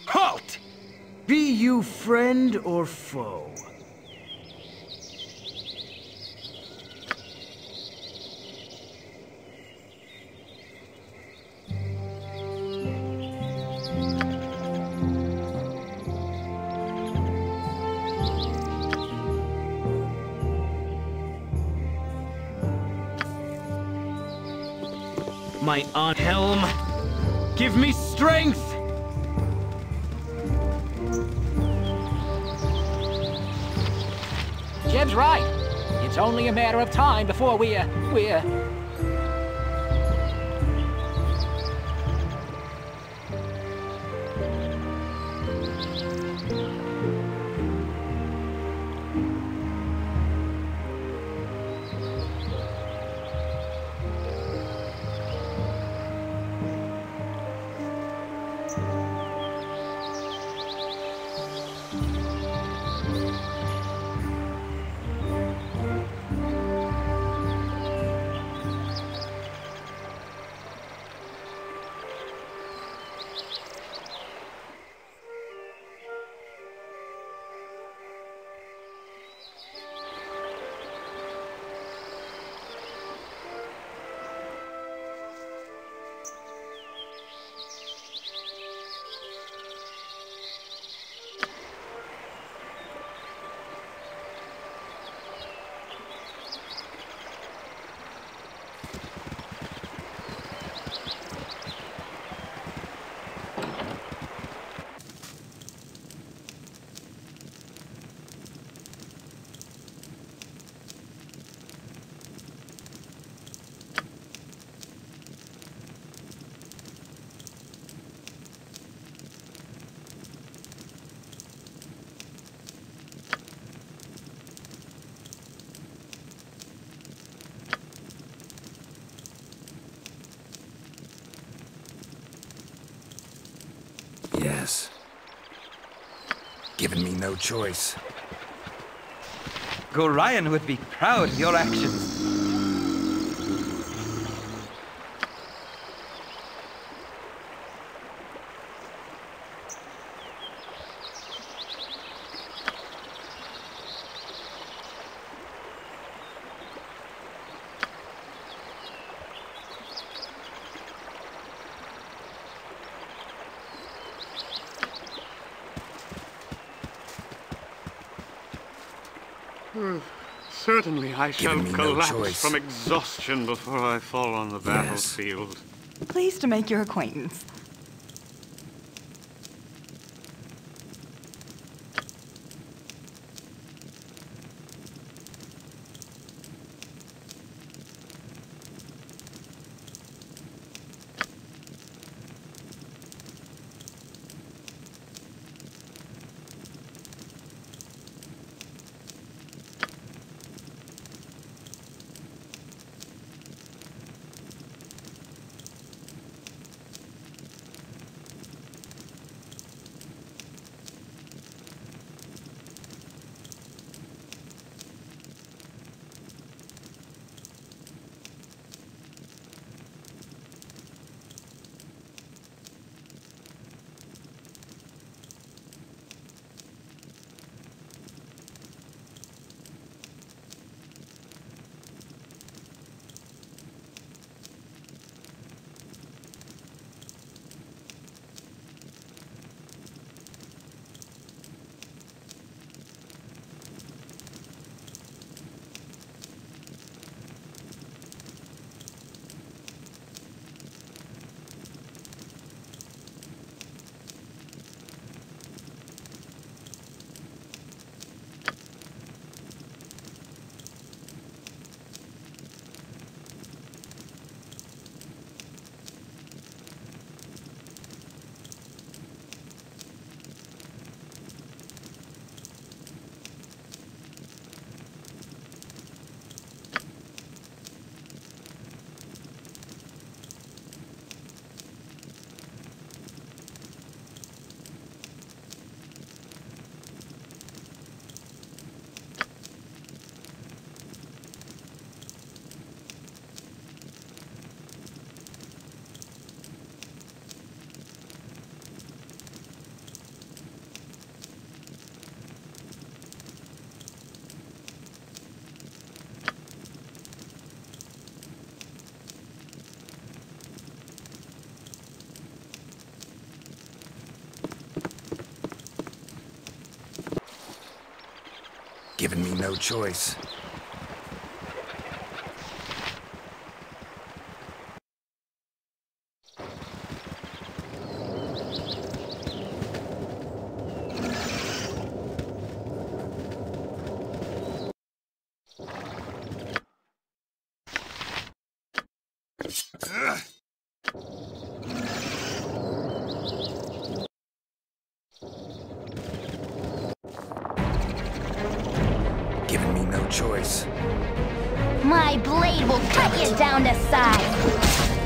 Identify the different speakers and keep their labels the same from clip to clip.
Speaker 1: Halt! Be you friend or foe? My aunt Helm, give me strength!
Speaker 2: Jeb's right. It's only a matter of time before we're...
Speaker 3: Yes. Given me no choice.
Speaker 4: Gorion would be proud of your actions.
Speaker 5: Certainly I shall
Speaker 3: Giving me no
Speaker 5: collapse
Speaker 3: choice.
Speaker 5: from exhaustion before I fall on the battlefield.
Speaker 6: Pleased to make your acquaintance.
Speaker 3: Given me no choice. Given me no choice.
Speaker 7: My blade will cut you down to size.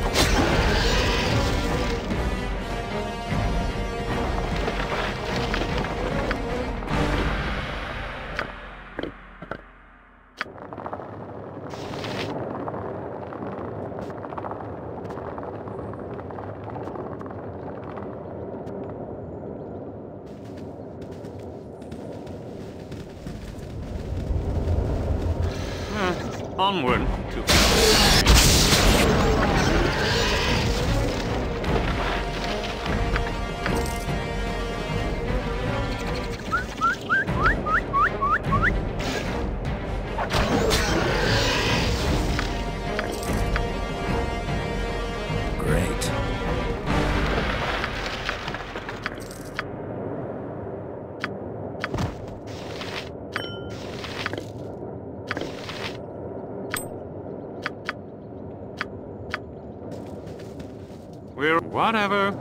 Speaker 5: Onward to...
Speaker 3: Great.
Speaker 5: We're... whatever.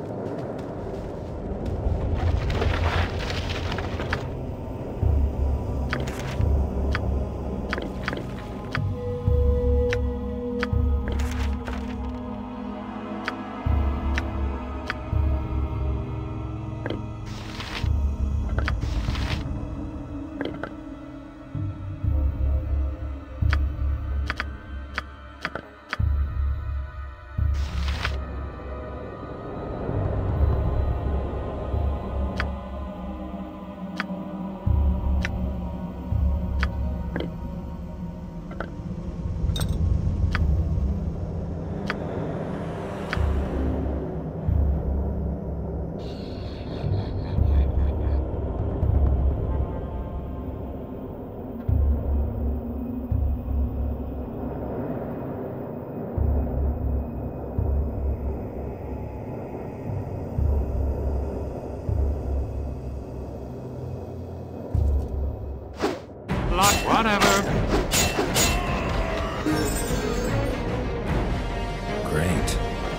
Speaker 5: Whatever.
Speaker 3: Great.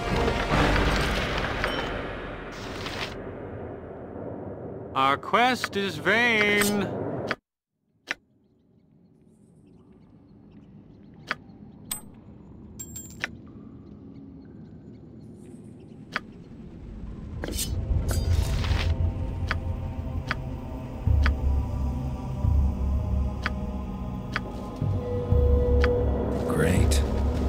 Speaker 5: Our quest is vain.
Speaker 3: Great.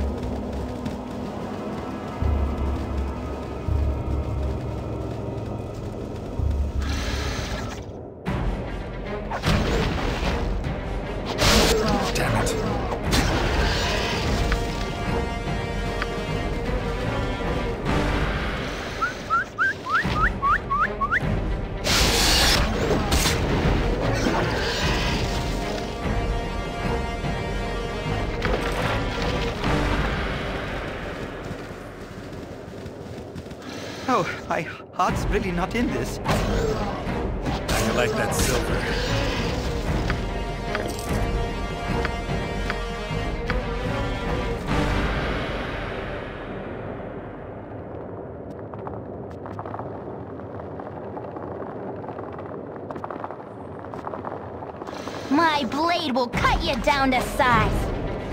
Speaker 3: Damn it.
Speaker 4: Oh, my heart's really not in this.
Speaker 3: How you like that silver?
Speaker 7: My blade will cut you down to size.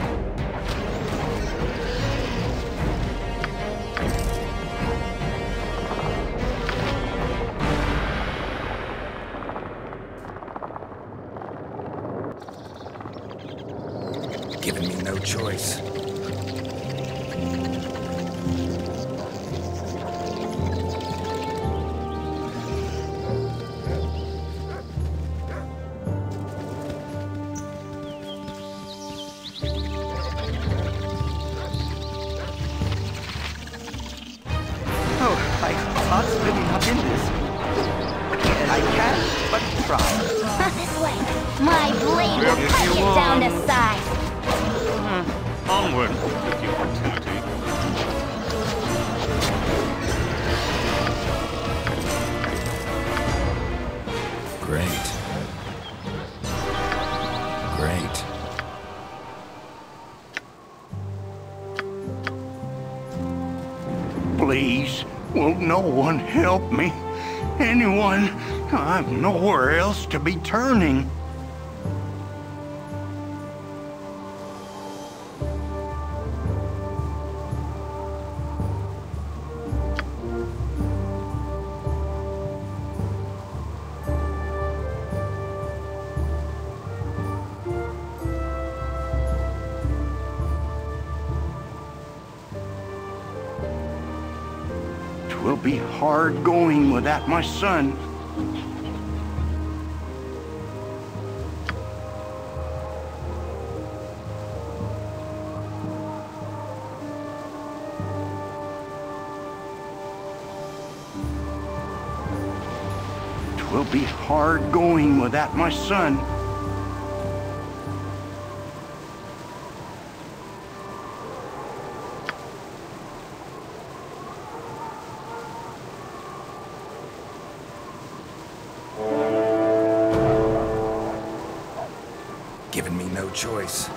Speaker 3: Given me no choice.
Speaker 4: Oh, my heart's really not in this. I can't but try.
Speaker 7: This way. My blade will
Speaker 5: If
Speaker 7: cut
Speaker 5: you
Speaker 7: you down to
Speaker 5: want.
Speaker 7: size.
Speaker 5: Onward with your futility.
Speaker 3: Great. Great.
Speaker 8: Please, will no one help me? Anyone? I've nowhere else to be turning. Twill be hard going without my son. Twill be hard going without my son.
Speaker 3: Given me no choice.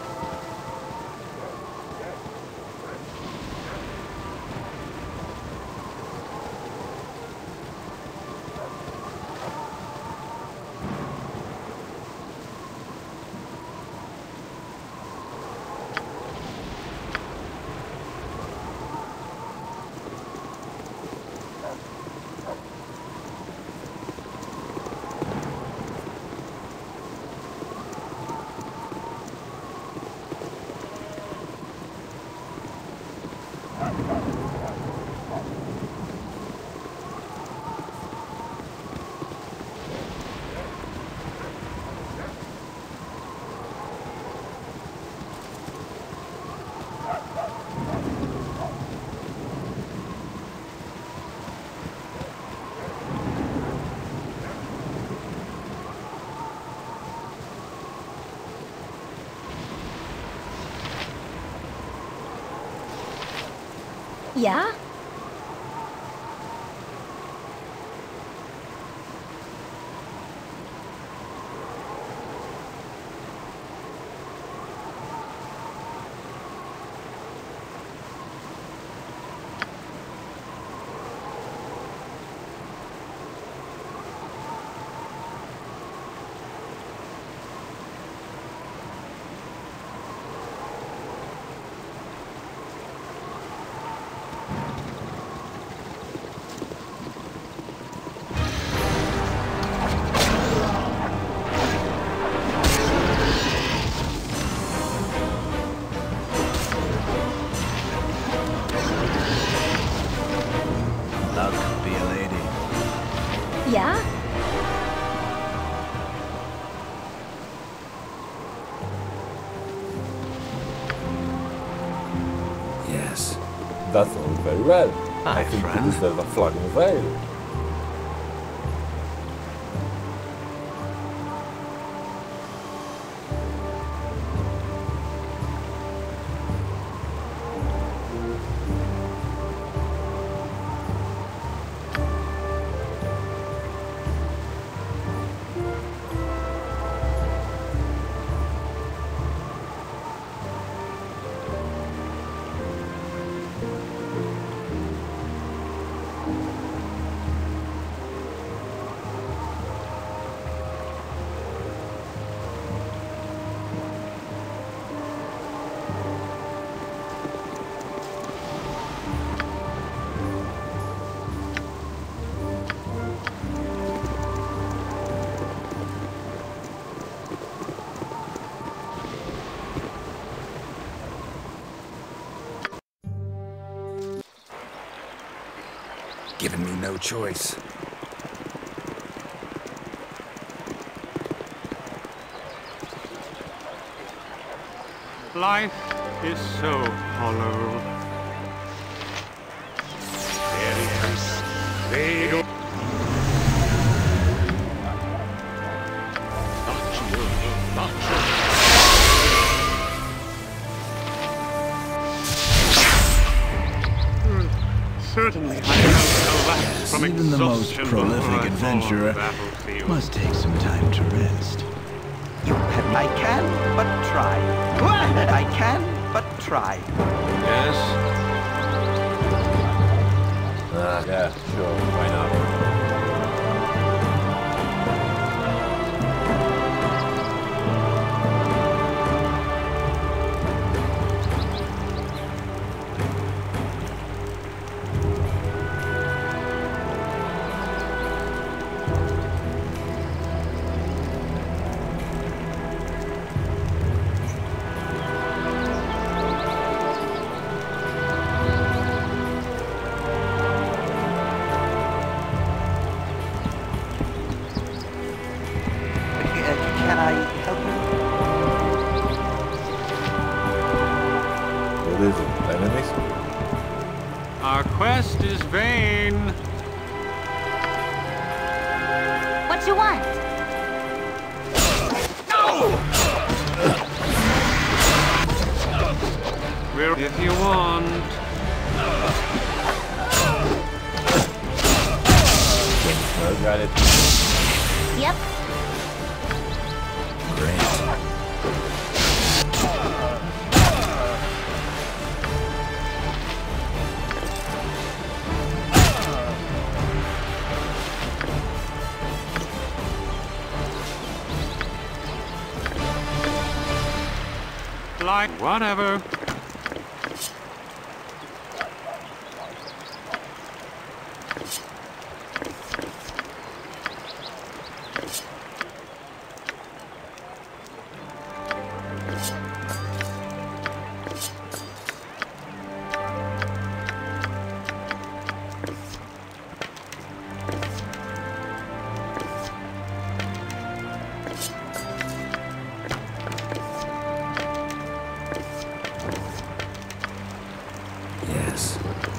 Speaker 7: Yeah?
Speaker 1: Luck be a lady.
Speaker 7: Yeah?
Speaker 3: Yes.
Speaker 9: That sounds very well.
Speaker 1: Hi,
Speaker 9: I think
Speaker 1: friend.
Speaker 9: you deserve a flogging veil.
Speaker 3: Given me no choice.
Speaker 5: Life is so hollow. There he comes. There you go. certainly I shall collapse from
Speaker 1: Even the most
Speaker 5: exhaustion before I
Speaker 1: prolific
Speaker 5: fall on the
Speaker 1: adventurer
Speaker 5: battlefield.
Speaker 1: must take some time to rest.
Speaker 4: I can but try. I can but try.
Speaker 5: Yes?
Speaker 9: Yeah, sure, why not?
Speaker 4: Can I help you?
Speaker 9: What is it? Enemies?
Speaker 5: Our quest is vain.
Speaker 7: What you want?
Speaker 5: We're if you want.
Speaker 9: No, got it.
Speaker 7: Yep.
Speaker 5: Like whatever.
Speaker 3: Yes.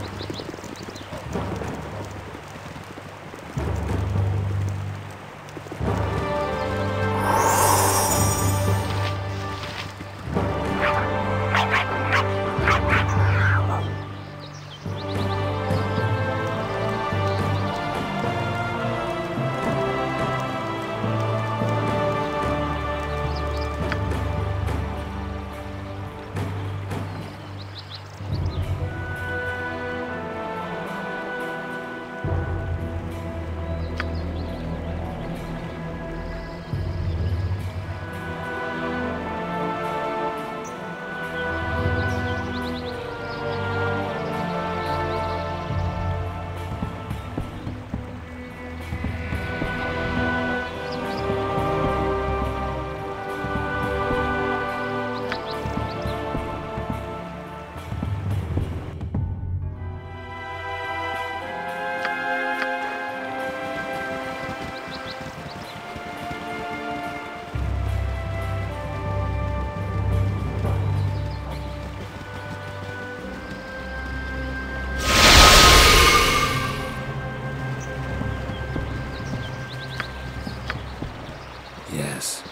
Speaker 3: Yes.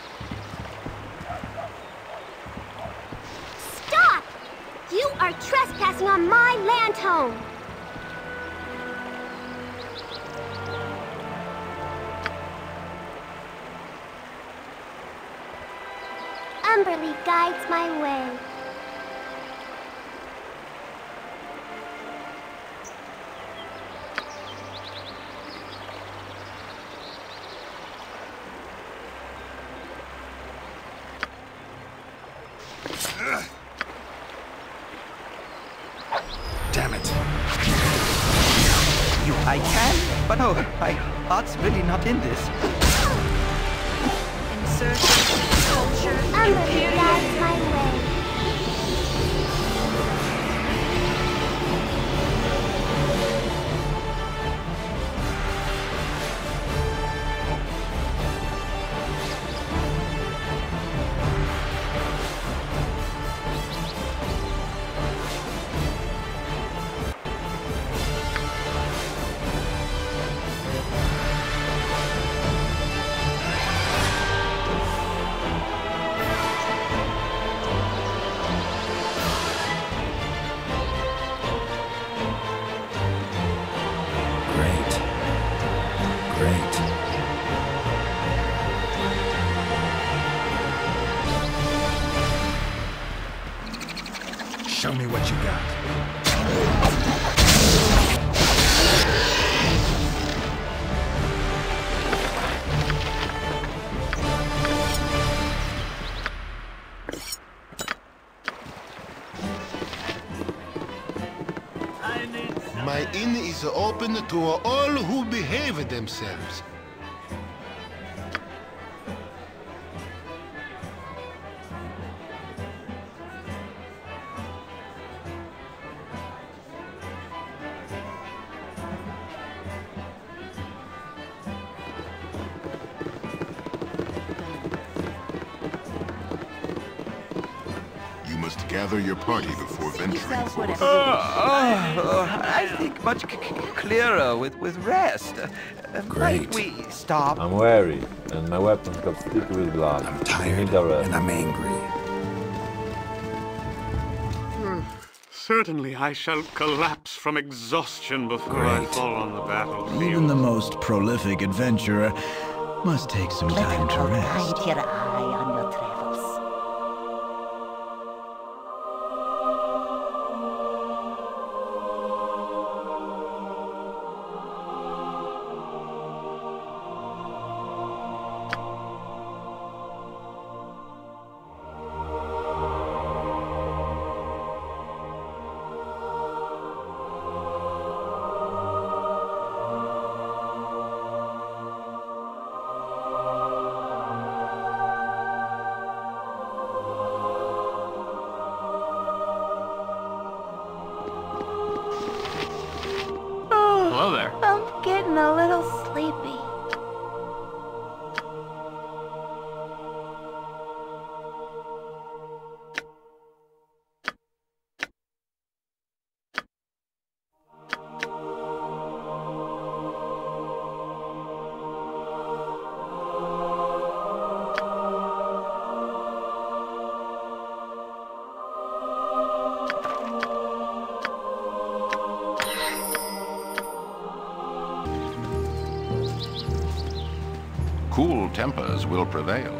Speaker 7: Stop! You are trespassing on my land home. Umberly guides my way.
Speaker 3: Damn it.
Speaker 4: I can, but oh, my heart's really not in this.
Speaker 6: Insurgent, culture,
Speaker 7: Umberly guides my way.
Speaker 3: Great.
Speaker 10: Show me what you got.
Speaker 11: My inn is open to all who behave themselves.
Speaker 12: You must gather your party before venturing forth.
Speaker 4: I think much clearer with rest.
Speaker 3: Great.
Speaker 4: Might we stop?
Speaker 9: I'm weary, and my weapons got sticky with blood.
Speaker 3: I'm
Speaker 9: I
Speaker 3: tired,
Speaker 9: need a rest.
Speaker 3: and I'm angry.
Speaker 5: Certainly I shall collapse from exhaustion before I
Speaker 3: Great.
Speaker 5: fall on the battlefield.
Speaker 1: Even the most prolific adventurer must take some time to rest.
Speaker 7: Keep your eye on your travels.
Speaker 2: Hello there.
Speaker 7: I'm getting a little sleepy.
Speaker 12: Cool tempers will prevail.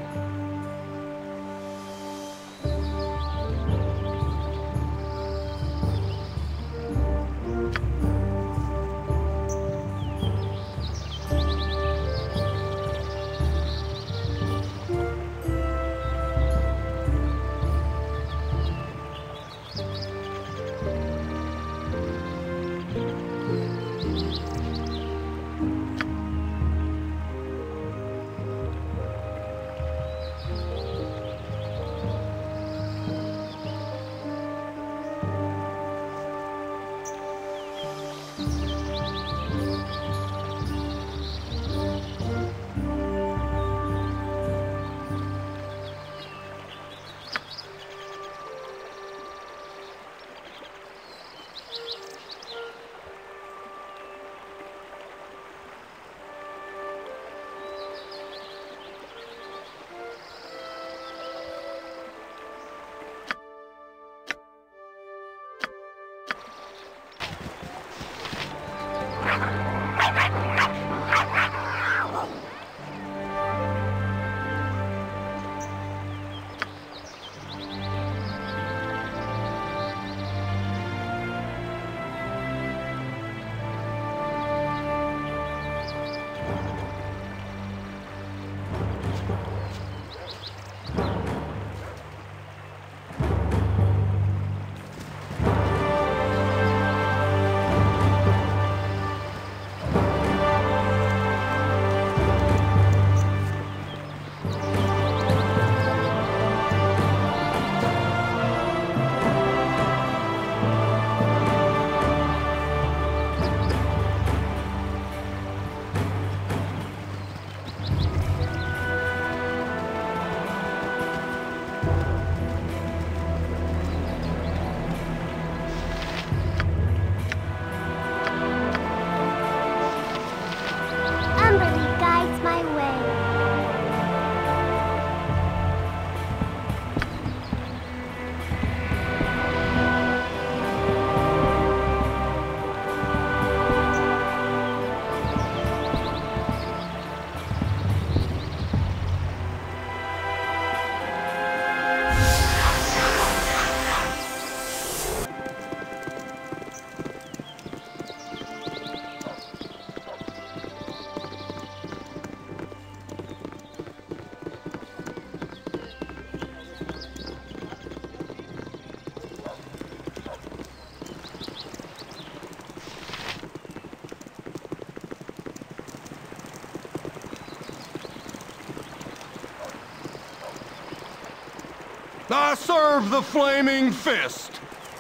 Speaker 8: I serve the flaming fist!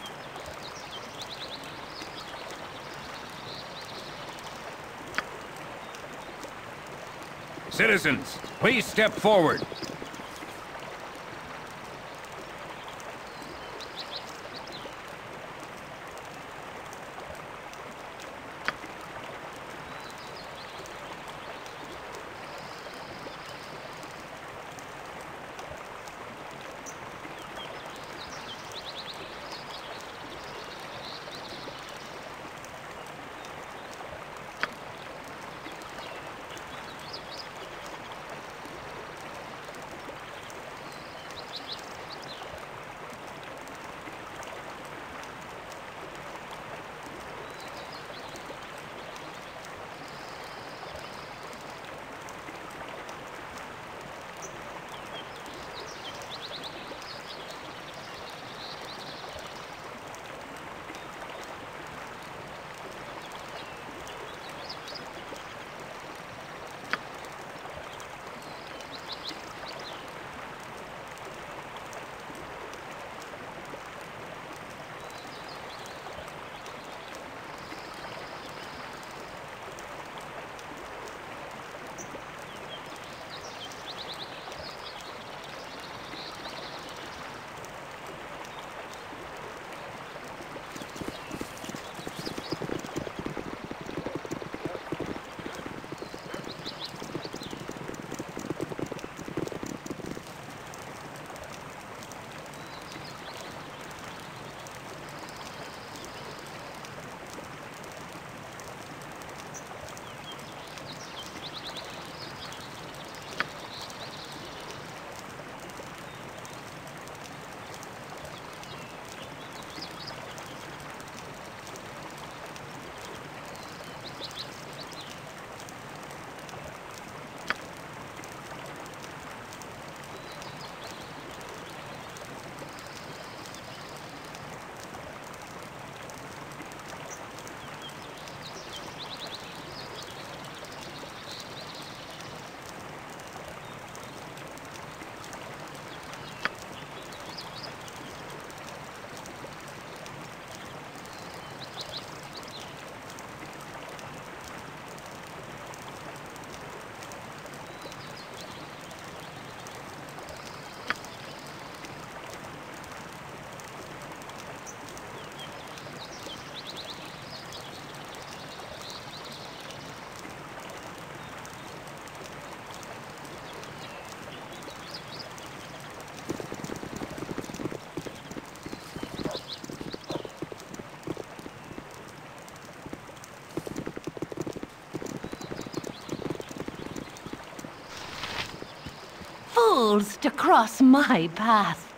Speaker 10: Citizens, please step forward.
Speaker 13: Fools to cross my path.